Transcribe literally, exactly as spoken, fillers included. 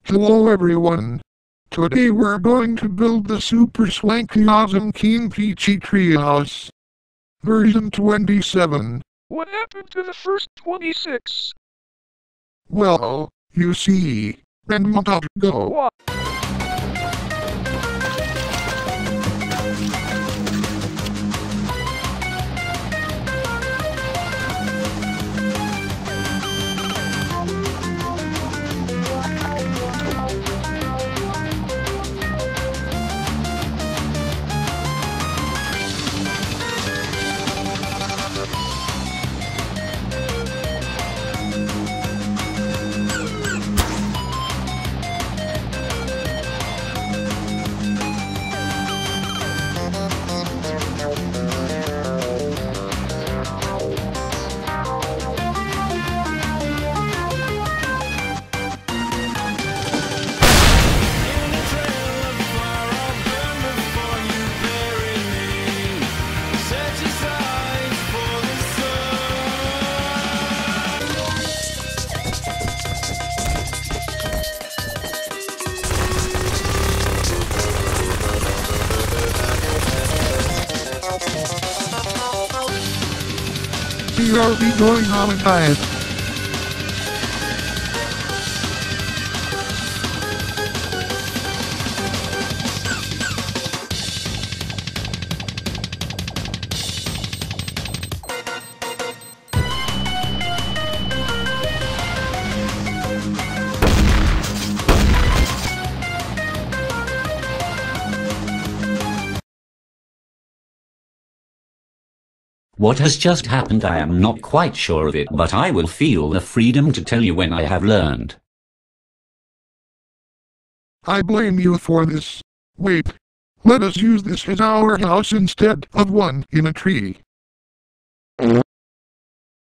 Hello everyone. Today we're going to build the super swanky awesome keen Peachy Treehouse. Version twenty-seven. What happened to the first twenty-six? Well, you see, and month ago. What? We are be going on a diet. What has just happened? I am not quite sure of it, but I will feel the freedom to tell you when I have learned. I blame you for this. Wait. Let us use this as our house instead of one in a tree.